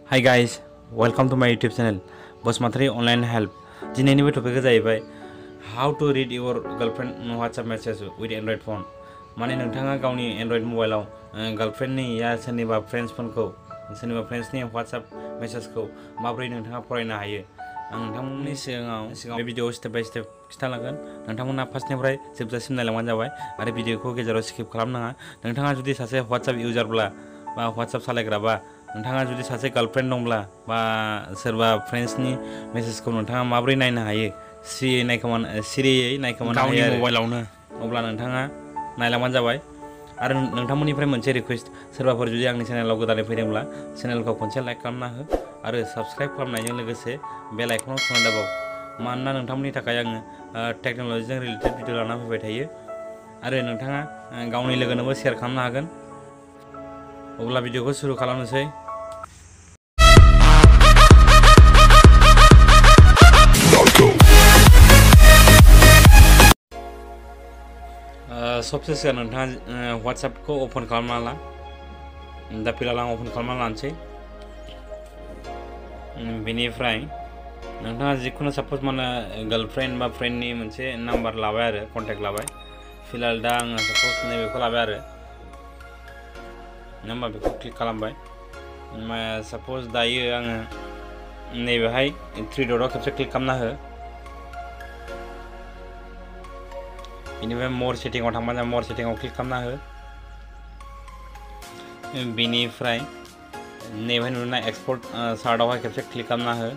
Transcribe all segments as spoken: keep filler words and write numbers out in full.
Hi guys, welcome to my YouTube channel Bosmatri Online Help. दिनैनि बे टपिकआ जाहैबाय how to read your girlfriend WhatsApp message with Android phone. माने नोंथाङा गावनि Android मबाइलाव गर्लफ्रेन्डनि या सोरनिबा फ्रेन्ड्स फनखौ सोरनिबा फ्रेन्ड्सनि WhatsApp मेसेजखौ माबोरै नोंथाङा फरायनो हायो आं नोंथांमोननि सिगाङाव सिगाङाव बे भिडिअ स्टेप बाय स्टेप खिथालांगोन। नोंथांमोना फार्स्टनिफ्राय जोबजासिम नायलांबानो जाबाय आरो भिडिअखौ गेजेराव स्किप खालामनाङा। नोंथाङा जुदि सासे WhatsApp इउजारब्ला बा WhatsApp सालायग्राबा नोंथाङा जुदि सासे गार्लफ्रेन्ड दंब्ला बा सोरबा फ्रेन्ड्सनि मेसेजखौ नोंथाङा माबोरै नायनो हायो सिरियै नायखोमा सिरियै नायखोमानो हायो गावनि मबाइलावनो, अब्ला नोंथाङा नायलांबानो जाबाय। आरो नोंथांमोननिफ्राय मोनसे रिक्वेस्ट, सोरबाफोर जुदि आंनि चेनेलाव गोदानै फैदोंब्ला चेनेलखौ खनसे लाइक खालामना हो आरो साबस्क्राइब खालामनायजों लोगोसे बेल आइकनाव थुना दाबाव, मानोना नोंथांमोननि थाखाय आङो टेक्न'लजिजों रिलेटेड भिडिअ लाना फैबाय थायो आरो नोंथाङा गावनि लोगोनोबो शेयार खालामनो हागोन। अब्ला भिडिअखौ शुरु खालामनोसै। सबसे सिगां नोंथाङा WhatsAppखौ ओपन खालामना ला। दा फिलहाल आं ओपन खालामना लानोसै। बेनिफ्राय नोंथाङा जिखुनु साप'ज माने गार्लफ्रेन्ड बा फ्रेन्डनि मोनसे नाम्बार लाबाय आरो कन्टेक्ट लाबाय। फिलहाल दा आङो साप'ज नैबेखौ लाबाय आरो नङा होमबा, बेखौ क्लिक खालामबाय। साप'ज दायो आङो नैबेहाय थ्रि डटआव खेबसे क्लिक खालामना हो। बेनिफ्राय मर सेटिंआव थांबा जों मर सेटिंआव क्लिक खालामना हो। बेनिफ्राय नैबेहाय नुनाय एक्सपर्ट सार्टआवहाय खेबसे क्लिक खालामना हो।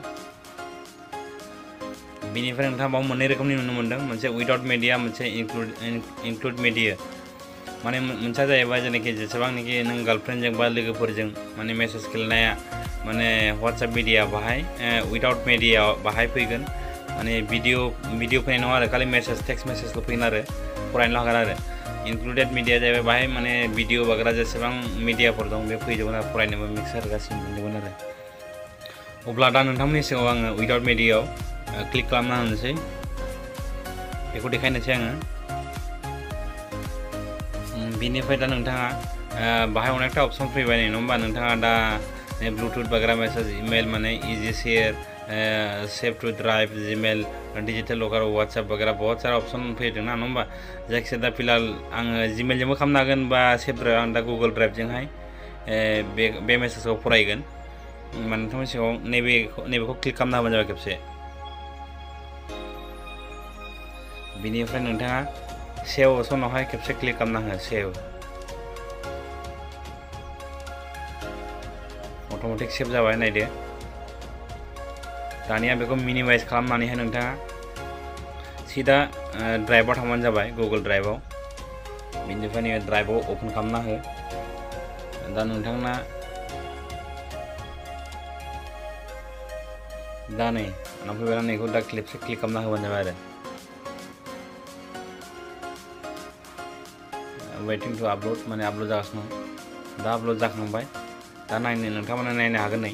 बेनिफ्राय नोंथाङा बाव मोननै रोखोमनि नुनो मोनदों, मोनसे उइदाउट मिडिया, मोनसे इनक्लुड इनक्लुड मिडिया। माने मोनसेया जाहैबाय जेनाखि जेसेबांनाखि नों गार्लफ्रेन्डजों बा लोगोफोरजों माने मेसेज गेलेनाया माने WhatsApp मिडिया बाहाय उइदाउट मिडिया बाहाय फैगोन। माने भिडिअ भिडिअ फैनाय नङा आरो, खालि मेसेज टेक्स्ट मेसेजल' फैगोन आरो फरायनो हागोन आरो। इनक्लुडेड मिडिया जाहैबाय बाहाय माने भिडिअ बाग्रा जेसेबां मिडियाफोर दं बे फैजोबगोन आरो, फरायनोबो मिक्सार गासिबो मोनजोबगोन आरो। अब्ला दा नोंथांमोननि सिगाङाव आङो उइदाउट मिडियायाव क्लिक खालामना होनोसै, बेखौ देखायनोसै आङो। बेनिफ्राय दा नोंथाङा बाहाय अनेकटा अपसन फैबाय नङा होमबा। नोंथाङा दा ब्लुटुथ बाग्रा मेसेज, इमेल माने easy share, save to drive, Gmail, digital locker, WhatsApp वगैरह बहुत सारा ऑप्शन फैदों ना नङा होमबा। जायखिजाया दा फिलहाल आङो जीमेलजोंबो खालामनो हागोन बा सेव ड्राइभ, आं दा गुगल ड्राइभजोंहाय बे बे मेसेजखौ फरायगोन। माने नोंथांनि सिगाङाव नैबे नैबेखौ क्लिक खालामना होबानो जाबाय खेबसे। बेनिफ्राय नोंथाङा सेव अपसनावहाय खेबसे क्लिक खालामना हो, सेव। अट'मेटिक सेभ जाबाय, नायदो। दानिया बेखौ मिनिमाइज खालामनानैहाय नोंथाङा सिदा ड्राइभआव थांबानो जाबाय, गुगल ड्राइभआव। बेनिफ्राय नैबे ड्राइभआव अपेन खालामना हो। दा नोंथांना दा नै आंना फैबाय, नैखौ दा खेबसे क्लिक खालामना होबानो जाबाय आरो। वेटिं टु आपल'ड माने आपल'ड जागासिनो दं। दा आपल'ड जाखांबाय। दा नायनो नोंथांमोना नायनो हागोन नै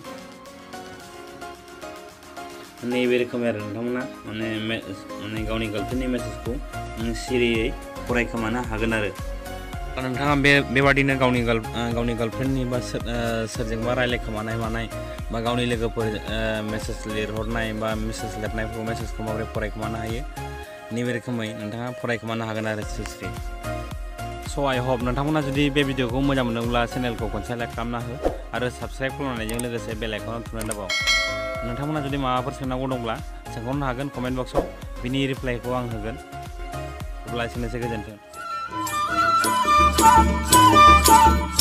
नैबे रोखोमै आरो नोंथांमोना माने माने गावनि गार्लफ्रेन्डनि मेसेजखौ सिरियै फरायखोमानो हागोन आरो। नोंथाङा बे बेबादिनो गावनि गार्ल गावनि गार्लफ्रेन्डनि बा सोरजोंबा रायलायखोमानाय मानाय बा गावनि लोगोफोर मेसेज लिरहरनाय बा मेसेज लिरनायफोरखौ मेसेजखौ माबोरै फरायखोमानो हायो नैबे रोखोमै नोंथाङा फरायखोमानो हागोन आरो स्रि। स' आइ हप नोंथांमोना जुदि बे भिडिअखौ मोजां मोनदोंब्ला चेनेलखौ खनसे लाइक खालामना हो आरो साबस्क्राइब खालामनायजों लोगोसे बेल आइकनाव थुना दाबाव। नोंथांमोना जुदि माबाफोर सोंनांगौ दंब्ला सोंहरनो हागोन कमेन्ट बक्सआव, बिनि रिप्लाइखौ आं होगोन। अब्ला एसेनोसै, गोजोन्थों।